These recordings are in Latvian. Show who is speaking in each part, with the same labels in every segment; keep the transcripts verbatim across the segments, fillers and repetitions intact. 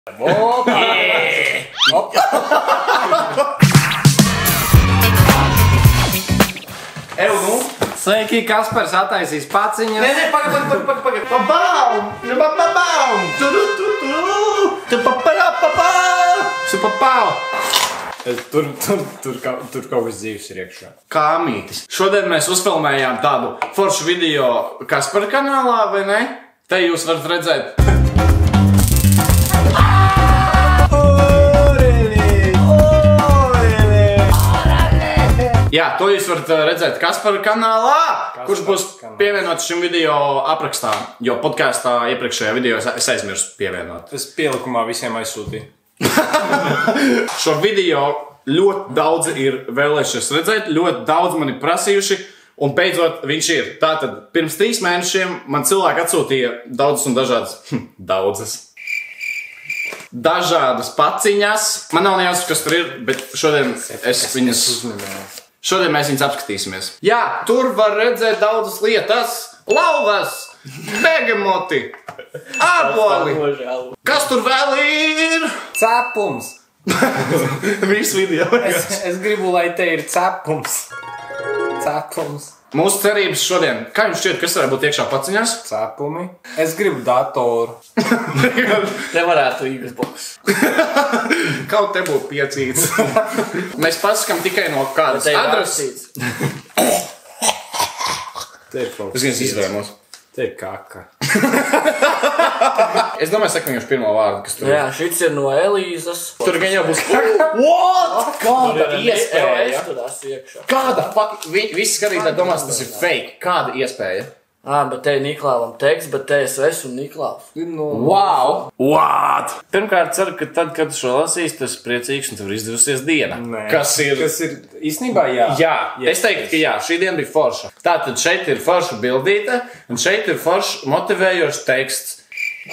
Speaker 1: Opa! Yeah. Opa! Ev, nu?
Speaker 2: Sveiki, Kaspars attaisīs paciņas.
Speaker 1: Nē, nē, pagaid, pagaid, pagaid, pagaid. Pabaum! Pabaum! Tu-tu-tu-tu! Tu-pa-pa-ra-pa-pa!
Speaker 2: Supapau! Tur, tur, tur, tur kaut kas dzīves ir iekšā. Kāmītis. Šodien mēs uzfilmējām tādu foršu video Kaspara kanālā, vai ne? Te jūs varat redzēt. Jā, to jūs varat redzēt Kaspara kanālā, Kaspar kurš būs kanālā. Pievienots šim video aprakstā, jo podkāstā iepriekšējā video es aizmirsu pievienot.
Speaker 3: Es pielikumā visiem aizsūtīju.
Speaker 2: Šo video ļoti daudz ir vēlējušies redzēt, ļoti daudz mani prasījuši, un beidzot viņš ir. Tātad pirms trīs mēnešiem man cilvēki atsūtīja daudzas un dažādas, daudzas, dažādas paciņas. Man nav nejausmas, kas tur ir, bet šodien es viņas uzmanīju. Šodien mēs viņus apskatīsimies. Jā, tur var redzēt daudzas lietas. Lauvas, begemoti, āboli. Kas tur vēl ir?
Speaker 1: Cepums.
Speaker 2: Visu video.
Speaker 1: Es, es gribu, lai te ir cepums. Cepums.
Speaker 2: Mūsu cerības šodien. Kā jums šķiet, kas varētu būt iekšā paciņās?
Speaker 1: Cepumi. Es gribu datoru.
Speaker 4: Te varētu Xbox.
Speaker 2: Kaut te būtu piecīts. Mēs pasakam tikai no kādas adreses.
Speaker 3: Te ir kaut
Speaker 2: Es gan izvēmos.
Speaker 3: Te ir kaka.
Speaker 2: Es domāju, sakam jums pirmo vārdu, kas tur ir.
Speaker 4: Jā, šits ir no Elīzas.
Speaker 2: Tur gan jau būs. What? Kāda iespēja?
Speaker 4: Es tur esmu iekšā.
Speaker 2: Kāda fuck? Vi, visi skatītāji domās, tas ir fake. Kāda iespēja?
Speaker 4: Ā, bet te ir Niklāvam teksts, bet te es esmu Niklāvs.
Speaker 2: Wow! What? Pirmkārt, ceru, ka tad, kad šo lasīs, tas priecīgs un tev ir izdevusies diena.
Speaker 3: Nē.
Speaker 2: Kas ir?
Speaker 3: Kas ir īstenībā jā.
Speaker 2: Jā, es teiktu, ka jā, šī diena bija forša. Tātad šeit ir forša bildīte, un šeit ir forša motivējošs teksts,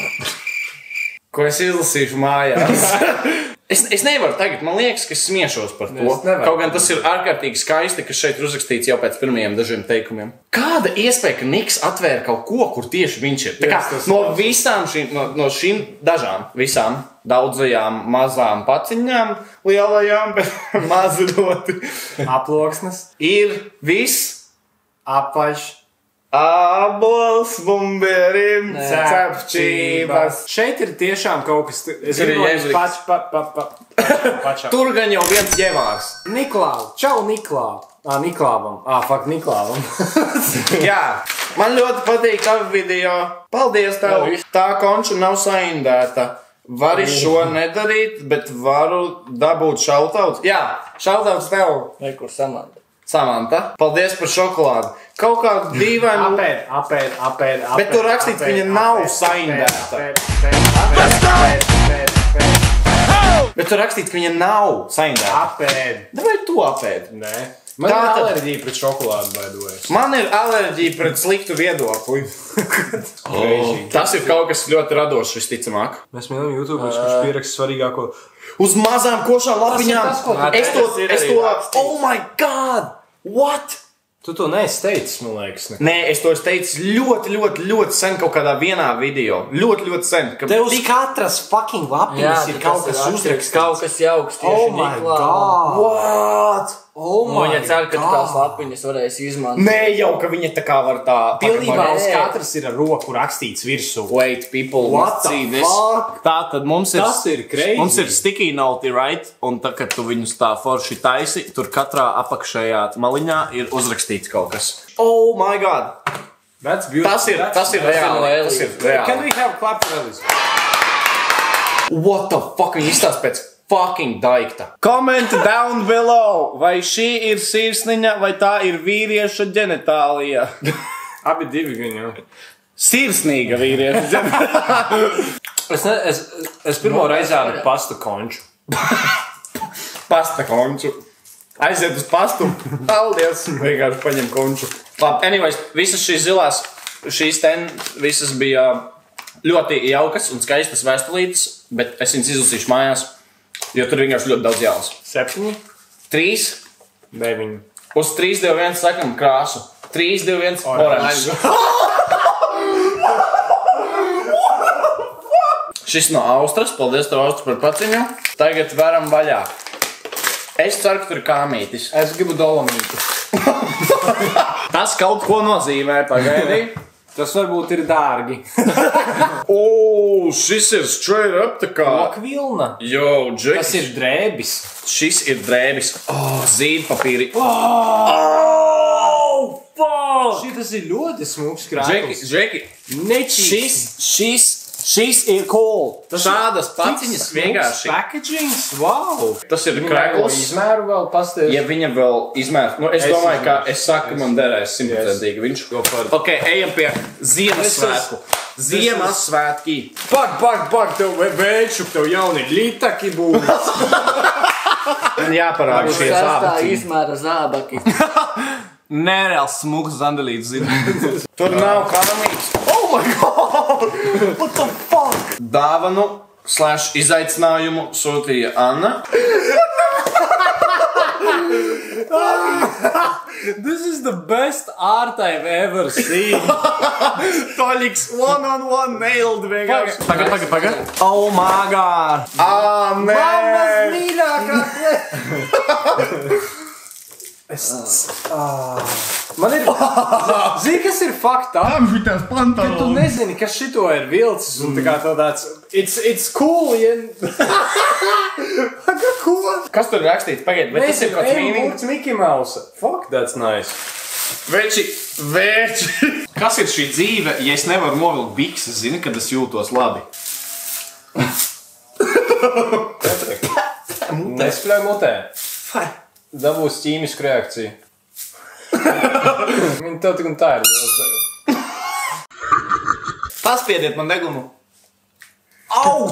Speaker 2: ko es izlasīšu mājās. Es, es nevaru tagad, man liekas, ka es smiešos par to. Kaut gan tas ir ārkārtīgi skaisti, ka šeit ir uzrakstīts jau pēc pirmajiem dažiem teikumiem. Kāda iespēja, ka Niks atvēra kaut ko, kur tieši viņš ir? Tā kā no visām šīm, no, no šīm dažām, visām daudzajām mazām paciņām, lielajām, bet mazi ļoti.
Speaker 1: Aploksnes.
Speaker 2: Ir viss
Speaker 1: Apaļš.
Speaker 2: ābols, bumberim, cepčības.
Speaker 1: Šeit ir tiešām kaut kas... Es
Speaker 2: Tur ir
Speaker 1: gribu, lai jūs
Speaker 2: jēzliks.
Speaker 1: pač, pa, pa, pa, pačā.
Speaker 2: Tur gan jau viens ģevārs.
Speaker 1: Niklāv. Čau, Niklāv. Ā, Niklāvam. Ā, fuck, Niklāvam.
Speaker 2: Jā, man ļoti patīk tavu video. Paldies tev. Tā konča nav saindēta. Vari šo nedarīt, bet varu dabūt šautauts. Jā, šautauts tev.
Speaker 4: Nekur Samanta.
Speaker 2: Samanta, paldies par šokolādi. Kaut kādu dīvainu...
Speaker 1: Apēd, apēd, apēd, apēd.
Speaker 2: Bet tur rakstīts, ka viņa nav saindēta.
Speaker 1: Apēd, apēd, apēd, apēd, apēd.
Speaker 2: Bet tur rakstīts, ka viņa nav saindēta.
Speaker 1: Apēd.
Speaker 2: Vai tu apēd?
Speaker 1: Nē. Man ir
Speaker 2: Tātad-
Speaker 1: alerģija pret šokolādu, baidojas.
Speaker 2: Man ir alerģija pret sliktu viedokli. Oh. Tas ir kaut kas ļoti radošs, visticamāk.
Speaker 3: Mēs mīlam YouTube, kurš pieraksta svarīgāko.
Speaker 2: Uz mazām košām lapiņām.
Speaker 4: tas, ko tu
Speaker 2: Es to,
Speaker 4: teici, ir
Speaker 2: es
Speaker 4: arī
Speaker 2: to,
Speaker 4: rakstīts.
Speaker 2: oh my god! What?
Speaker 3: Tu to neesi teicis, man liekas. Ne.
Speaker 2: Nē, es to esmu teicis ļoti, ļoti, ļoti sen kaut kādā vienā video. Ļoti, ļoti sen. Ka
Speaker 1: Tev uz katras fucking lapiņas ir kaut kas uzrakstīts.
Speaker 4: Kaut kas jauks tieši
Speaker 1: Oh my
Speaker 4: Niklāvam.
Speaker 1: god.
Speaker 2: What?
Speaker 1: Oh
Speaker 4: Un
Speaker 1: my
Speaker 4: viņa cer, ka tu tās
Speaker 1: god.
Speaker 4: lapiņas varēsi izmantot.
Speaker 2: Nē, jau ka viņa tā kā var tā...
Speaker 1: Pilnībā
Speaker 2: pagaid-
Speaker 1: uz katras ir ar roku rakstīts virsū.
Speaker 2: Wait, people
Speaker 1: What
Speaker 2: must
Speaker 1: the
Speaker 2: see this.
Speaker 1: fuck?
Speaker 2: Tā tad mums ir...
Speaker 3: Tas ir crazy.
Speaker 2: Mums ir sticky note, right? Un tā, kad tu viņus tā forši taisi, tur katrā apakšējā maliņā ir uzrakstīts kaut kas. Oh my god!
Speaker 3: That's beautiful.
Speaker 2: Tas ir, tas ir
Speaker 4: no
Speaker 2: reāli. Tas
Speaker 4: Elijas.
Speaker 2: ir
Speaker 3: Can
Speaker 2: reāli.
Speaker 3: we have a clap for Ellis?
Speaker 2: What the fuck? Viņi izstāst pēc fucking daikta. Comment down below, vai šī ir sirsniņa, vai tā ir vīrieša ģenitālija.
Speaker 3: Abi divi viņu.
Speaker 2: Sirsnīga vīrieša ģenitālija.
Speaker 3: Es, ne, es, es pirmo reizi ādu pastu konču.
Speaker 2: Pasta konču. Aiziet uz pastu. Paldies. Vienkārši paņem konču. Labi, anyways, visas šīs zilās, šīs ten, visas bija ļoti jaukas un skaistas vēstulītes, bet es viņas izlasīšu mājās, jo tur vienkārši ļoti daudz jaunas.
Speaker 3: Septiņi?
Speaker 2: Trīs.
Speaker 3: Deviņi.
Speaker 2: Uz trīs, divi, viens sakam krāsu. Trīs, divi, viens oranžs. Šis no Austras. Paldies tev, Austras, par paciņu. Tagad varam vaļā. Es ceru, ka tur ir kāmītis.
Speaker 1: Es gribu dolomītu.
Speaker 2: Tas kaut ko nozīmē, pagaidī.
Speaker 1: Tas varbūt ir dārgi.
Speaker 2: O, šis ir straight up tā kā.
Speaker 1: Lokvilna.
Speaker 2: Jo, Džeki.
Speaker 1: Tas ir drēbis.
Speaker 2: Šis ir drēbis. O, zīdpapīri.
Speaker 1: Oh, fuck! Šitas ir ļoti smūgs krāklis.
Speaker 2: Džeki, Džeki.
Speaker 1: Nečīs.
Speaker 2: Šis, šis, šis ir cool. Šādas paciņas vienkārši.
Speaker 1: Packagings, wow.
Speaker 2: Tas ir
Speaker 1: Viņa
Speaker 2: krēkls.
Speaker 1: vēl izmēru vēl pasties.
Speaker 2: Ja viņa vēl izmēr, nu es,
Speaker 1: Es
Speaker 2: domāju, ka
Speaker 1: izmēru.
Speaker 2: es saku, man derēs simtprocentīgi viņš. Ok, ejam pie Ziemassvētku. Ziemassvētki.
Speaker 1: Pak, pak, pak, tev vēčuk, tev jauni litaki būs.
Speaker 2: Man jāparāda šie
Speaker 4: Sestā
Speaker 2: zābaciņi.
Speaker 4: izmēra zābaki.
Speaker 3: Nereāls smūgs zandelīts zina.
Speaker 2: Tur nav kāmīts.
Speaker 3: Oh my god! What the fuck?
Speaker 2: Dāvanu slash izaicinājumu sūtīja Anna.
Speaker 1: This is the best art I've ever seen.
Speaker 2: Toļiks one on one nailed vienkārši.
Speaker 3: Pagad, pagad, pagad. Oh my god!
Speaker 2: Ā, nē!
Speaker 1: mīļākā. Es... Man ir... Zini, kas ir faktā? Ka tu nezini, kas šito ir vilcis un tā kā to tāds... It's, it's cool, ja... Kā ko?
Speaker 2: Kas tur rakstīts? Pagaid, vai tas ir kaut kāds mīnings?
Speaker 1: Burts Mickey Mouse. Fuck, that's nice.
Speaker 2: Veči, veči.
Speaker 3: Kas ir šī dzīve, ja es nevaru novilkt bikses, zini, kad es jūtos labi?
Speaker 1: Nespļauj mutē. Dabūs ķīmisku reakciju. Viņa tev tik un tā ir.
Speaker 3: Paspiediet man deglumu. Au!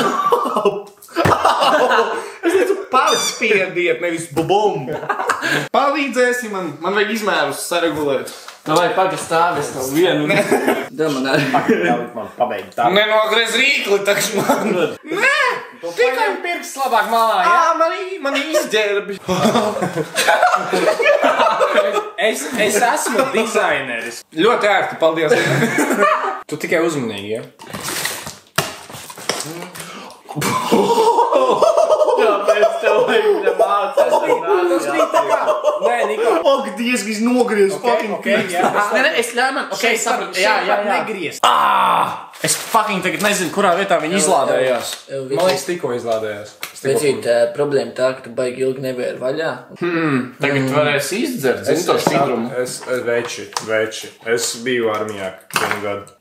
Speaker 3: Es teicu, paspiediet, nevis bubum. Palīdzēsi man, man vajag izmērus saregulēt.
Speaker 4: Vai pagaid stāvis tev vienu? Da man arī.
Speaker 1: Jālikt man pabeigt tā.
Speaker 2: Nenogriez rīkli, takš man.
Speaker 3: Nē!
Speaker 1: Tikai pirks labāk malā, ja?
Speaker 3: Ā, man, man izģērbi.
Speaker 1: Es, es esmu dizaineris.
Speaker 3: Ļoti ērti, paldies.
Speaker 1: Tu tikai uzmanīgi, ja?
Speaker 4: Tāpēc tev vajag nemācās.
Speaker 1: Tas bija tā kā... Nē, Niko.
Speaker 3: Ak, Dievs, viņš nogriez fucking
Speaker 1: Okay, jā.
Speaker 2: Nē, nē, es ļauju man. Ok, sapratu. Jā, jā, jā.
Speaker 1: Negriez.
Speaker 3: Es fucking tagad nezinu, kurā vietā viņi izlādējās.
Speaker 1: Man liekas, tikko izlādējās.
Speaker 4: Vecīt, problēma tā, ka tu baigi ilgi nevēri vaļā.
Speaker 2: Tagad varēs izdzert, zini to šķidrumu.
Speaker 1: Es, es veči, veči. Es biju armijā vienu gadu.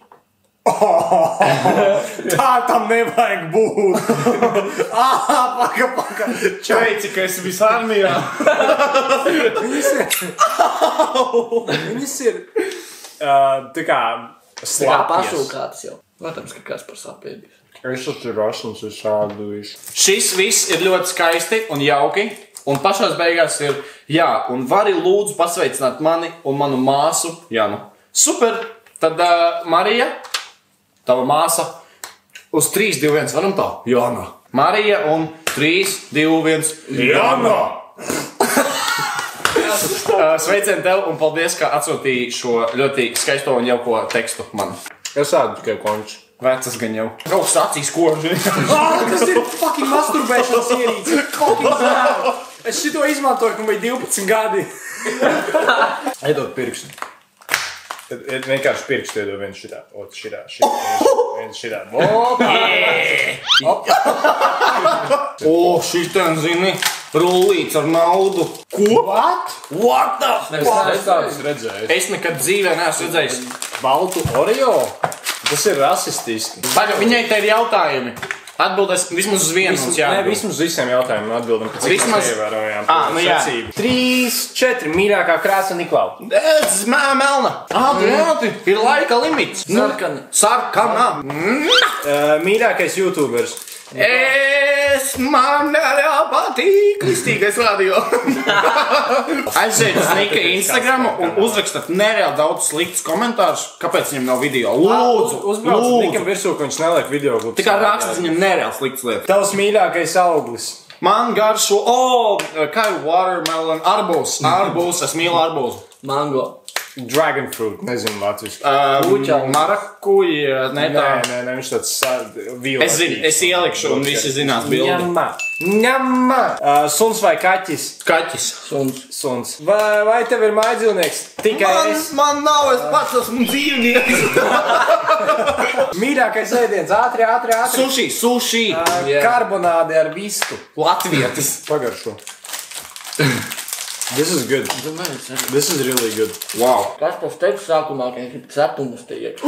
Speaker 1: Tā tam nevajag būt. Ah, paka, paka.
Speaker 3: Čaici, ka esi visu armijā.
Speaker 1: Viņas ir... Viņas ir... Uh, tā kā...
Speaker 4: Tā kā
Speaker 1: Slapjas.
Speaker 4: pašūkātas jau. Protams, ka kas par sapēdīs.
Speaker 1: Es taču ir asums, es šādu visu.
Speaker 2: Šis viss ir ļoti skaisti un jauki. Un pašās beigās ir, jā, un vari lūdzu pasveicināt mani un manu māsu Janu. Super! Tad uh, Marija, tava māsa, uz trīs, divi, viens, varam tā? Jana. Marija un trīs, divi, viens, Jana! Uh, Sveicien tev un paldies, ka atsūtīji šo ļoti skaisto un jauko tekstu man.
Speaker 1: Es ādu tikai konču.
Speaker 2: Vecas gan jau. Kaut kas acīs koži.
Speaker 1: Ah, tas ir fucking masturbēšanas ierīce. Fucking zēl. Es šito izmantoju, kad man bija divpadsmit gadi. Iedod pirkstu. Tad ied- vienkārši pirkstu iedod viens šitā, otrs šitā, šitā, viens šitā. Op,
Speaker 2: O, šis ten, zini, rullīts ar naudu. Ko?
Speaker 1: What?
Speaker 2: What the
Speaker 1: Es neesmu tādus redzējis.
Speaker 2: Es nekad dzīvē neesmu redzējis.
Speaker 1: Baltu Oreo? Tas ir rasistiski.
Speaker 2: Paga, viņai te ir jautājumi. Atbildēs vismaz uz vienu mums
Speaker 1: Nē,
Speaker 2: jāatbild.
Speaker 1: vismaz visiem jautājumiem atbildam, ka cik
Speaker 2: Vismaz-
Speaker 1: mēs ievērojām.
Speaker 2: Ā, nu jā.
Speaker 1: secību. Trīs, četri, mīļākā krāsa Niklau.
Speaker 2: Es, mē, melna. Ātri, ātri. Ir laika limits.
Speaker 4: Sarkani.
Speaker 2: Sarkana.
Speaker 1: Uh, mīļākais YouTubers.
Speaker 2: Es man arī patīk kristīgais radio. Aiziet uz Nika Instagramu un uzrakstat nereāli daudz sliktus komentārus. Kāpēc viņam nav video? Lūdzu,
Speaker 1: Uzbrauc Nikam
Speaker 2: lūdzu.
Speaker 1: virsū, ka viņš neliek video klipus.
Speaker 2: Tikai raksts viņam nereāli slikts lietas.
Speaker 1: Tavs mīļākais auglis.
Speaker 2: Man garšo, o, oh, kā ir watermelon, arbūs, arbūs, es mīlu arbūzu.
Speaker 4: Mango.
Speaker 1: Dragon fruit. Nezinu, latviski.
Speaker 2: Um, Marakuja, ne tā.
Speaker 1: Nē, nē, nē, viņš tāds vīlētīgs.
Speaker 2: Es zinu, es ielikšu un visi zinās bildi.
Speaker 1: Ņemā. Ņemā. Uh, suns vai kaķis?
Speaker 2: Kaķis.
Speaker 4: Suns.
Speaker 1: Suns. Vai, vai tev ir mājdzīvnieks? Tikai
Speaker 3: Man,
Speaker 1: es.
Speaker 3: man nav, es pats esmu dzīvnieks.
Speaker 1: Mīļākais ēdiens. Ātri, ātri, ātri.
Speaker 2: Sushi, sushi.
Speaker 1: Uh,
Speaker 2: Jā.
Speaker 1: Karbonādi ar visku.
Speaker 2: Latvietis.
Speaker 1: Pagaršo. This is good. This is really good.
Speaker 2: Wow.
Speaker 4: Kas tas teica sākumā, ka viņš grib cepumus te iekšā?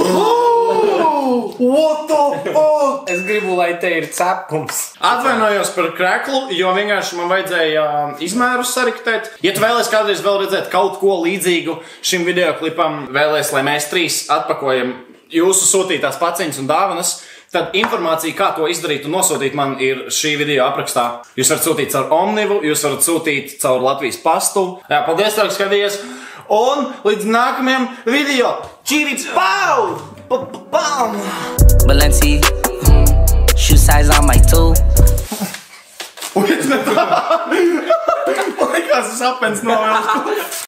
Speaker 1: What the fuck? Es gribu, lai te ir cepums.
Speaker 2: Atvainojos par kreklu, jo vienkārši man vajadzēja um, izmērus sariktēt. Ja tu vēlies kādreiz vēl redzēt kaut ko līdzīgu šim videoklipam, vēlies, lai mēs trīs atpakojam jūsu sūtītās paciņas un dāvanas, tad informācija, kā to izdarīt un nosūtīt, man ir šī video aprakstā. Jūs varat sūtīt caur Omnivu, jūs varat sūtīt caur Latvijas pastu. Jā, paldies, tev, ka skatījies. Un līdz nākamajam video. Čīri, pau! Pa-pa-pam!
Speaker 5: Balenci, shoe size on my two.
Speaker 2: Likās, es apens novēl.